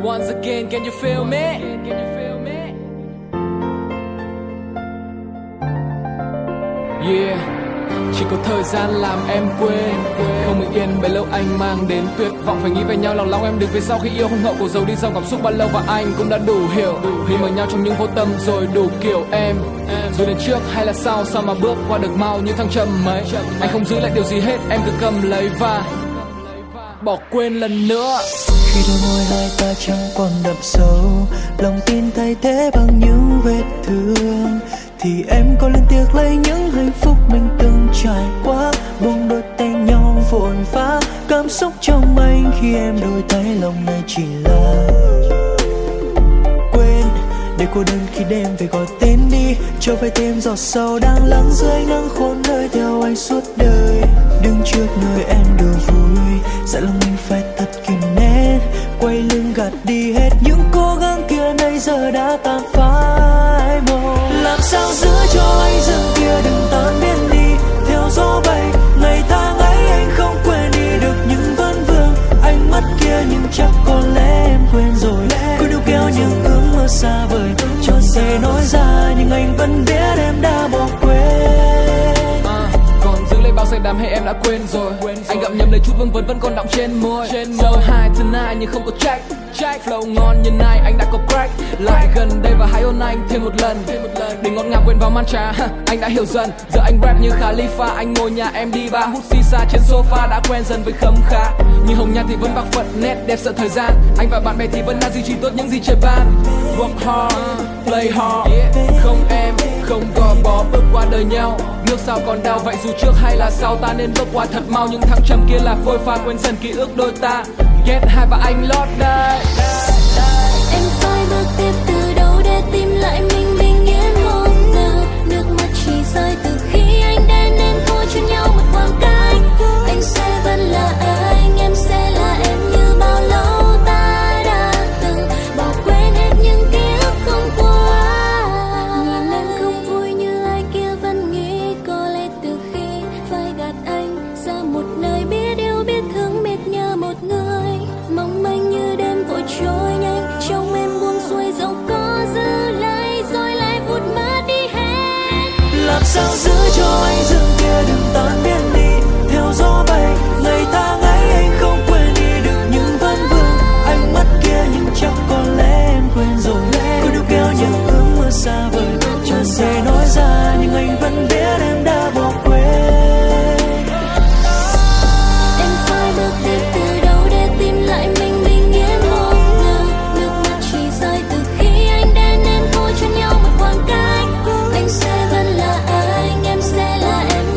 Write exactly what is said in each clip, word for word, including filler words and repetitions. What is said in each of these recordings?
Once again, can you feel me? Yeah, chỉ có thời gian làm em quên. Không bình yên bấy lâu anh mang đến tuyệt vọng. Phải nghĩ về nhau lòng lòng em đứng phía sau khi yêu không hậu cuộc dầu đi dòng cảm xúc bao lâu. Và anh cũng đã đủ hiểu khi mở nhau trong những vô tâm rồi đủ kiểu em. Rồi đến trước hay là sau, sao mà bước qua được mau như thăng trầm mấy. Anh không giữ lại điều gì hết, em cứ cầm lấy và bỏ quên lần nữa. Khi đôi môi hai ta chẳng còn đậm sâu, lòng tin thay thế bằng những vết thương, thì em có lên tiếc lấy những hạnh phúc mình từng trải qua. Buông đôi tay nhau vội vã, cảm xúc trong anh khi em đôi tay lòng này chỉ là quên. Để cô đơn khi đêm về gọi tên đi, cho về thêm giọt sầu đang lắng dưới nắng khôn nơi theo anh suốt đời. Đứng trước nơi em đùa vui, dặn lòng mình phải thật kìm nén, quay lưng gạt đi hết những cố gắng kia nay giờ đã tan phai màu. Làm sao giữ cho anh rừng kia đừng tan biến đi theo gió bay. Ngày tháng ấy anh không quên đi được những vấn vương ánh mắt kia, nhưng chắc có lẽ em quên rồi. Cứ níu kéo những ước mơ xa vời, chẳng thể nói ra nhưng anh vẫn biết em đã bỏ quên. À, còn giữ lấy bao say đắm hay em đã quên rồi. Anh gặm nhầm lấy chút vương vấn vẫn còn đọng trên môi. So high tonight nhưng không có check. Flow ngon như này anh đã có crack. Lại gần đây và hãy ôn anh thêm một lần. Để ngọt ngào quên vào mantra. Anh đã hiểu dần. Giờ anh rap như Khalifa. Anh ngồi nhà em đi ba hút shisha trên sofa. Đã quen dần với khấm khá. Nhưng hồng nhan thì vẫn bạc phận nét đẹp sợ thời gian. Anh và bạn bè thì vẫn là duy trì tốt những gì trời ban. Work hard, play hard. Không em, không gò bó bước qua đời nhau. Nước sao còn đau vậy dù trước hay là sau. Ta nên bước qua thật mau. Nhưng thăng trầm kia là phôi pha quên dần ký ức đôi ta. Get high và anh lót đây. Em sai bước tiếp từ đâu để tìm lại mình bình yên một từ. Nước mắt chỉ rơi từ khi anh đến em thôi cho nhau một khoảng cách. Anh sẽ vẫn là anh, em sẽ là em như bao lâu ta đã từng bỏ quên hết những ký ức không qua. Nhìn em không vui như ai kia vẫn nghĩ có lẽ từ khi phải gạt anh ra một nơi biết yêu biết thương biết nhớ một người. Mong manh như đêm vội trôi nhanh, trong em buông xuôi dẫu có giữ lại rồi lại vụt mất đi hết. Làm sao giữ cho anh rừng kia đừng tan biến đi theo gió bay. Ngày tháng ấy anh không quên đi được những vấn vương ánh mắt kia, nhưng chắc có lẽ em quên rồi. Cứ níu kéo những ước mơ xa vời, chẳng thể nói ra nhưng anh vẫn biết em đã bỏ quên. Em phải bước tiếp từ đâu để tìm lại mình bình yên một từ. Nước mắt chỉ rơi từ khi anh đến em thôi cho nhau một khoảng cách. Anh sẽ vẫn là anh, em sẽ là em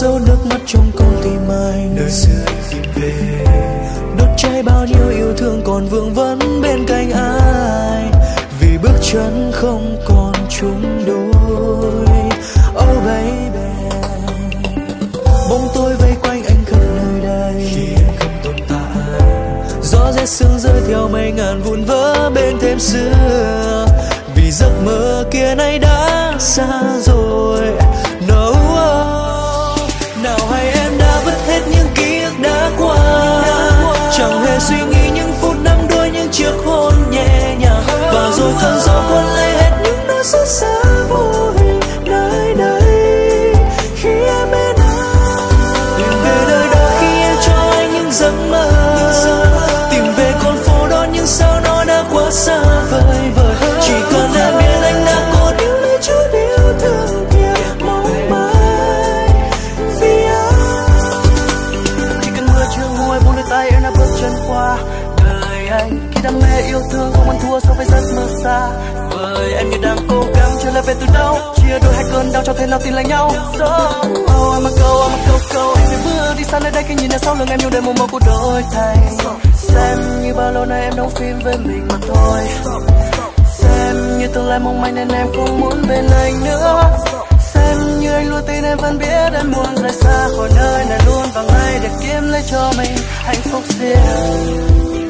giấu nước mắt trong con tim anh, nơi xưa anh tìm về, đốt cháy bao nhiêu yêu thương còn vương vấn bên cạnh ai, vì bước chân không còn chung đôi. Oh baby, bóng tối vây quanh anh khắp nơi đây, khi em không tồn tại, gió rét sương rơi theo mây ngàn vụn vỡ bên thềm xưa, vì giấc mơ kia nay đã xa rồi. No, oh, nào hay em đã vứt hết những ký ức đã qua, chẳng hề suy nghĩ những phút năm đôi những chiếc hôn nhẹ nhàng, và rồi cơn gió cuốn lấy hết những nỗi xót xa vô hình nơi đây khi em bên anh. Tìm về nơi đó khi em cho anh những giấc mơ, tìm về con phố đó nhưng sao nó đã quá xa vời vời. Chỉ cần em biết anh đã còn yêu lấy chút yêu thương kia mong mãi vì anh. Khi cơn mưa chưa nguôi buông đôi tay em đã bước chân qua đời anh, khi đam mê yêu thương không ăn thua so với giấc mơ xa vời. Em như đang cố gắng trở lại về từ đâu, chia đôi hai cơn đau cho thế nào tin lại nhau. So, oh, em một câu, em một câu câu anh phải bước đi xa nơi đây khi nhìn ra sau lưng em nhiều đêm mộng mơ của đổi thay. Xem như bao lâu nay em đóng phim với mình mà thôi, xem như tương lai mong manh nên em không muốn bên anh nữa, xem như anh luôn tin em vẫn biết em muốn rời xa khỏi nơi này luôn vào ngày để kiếm lấy cho mình hạnh phúc riêng.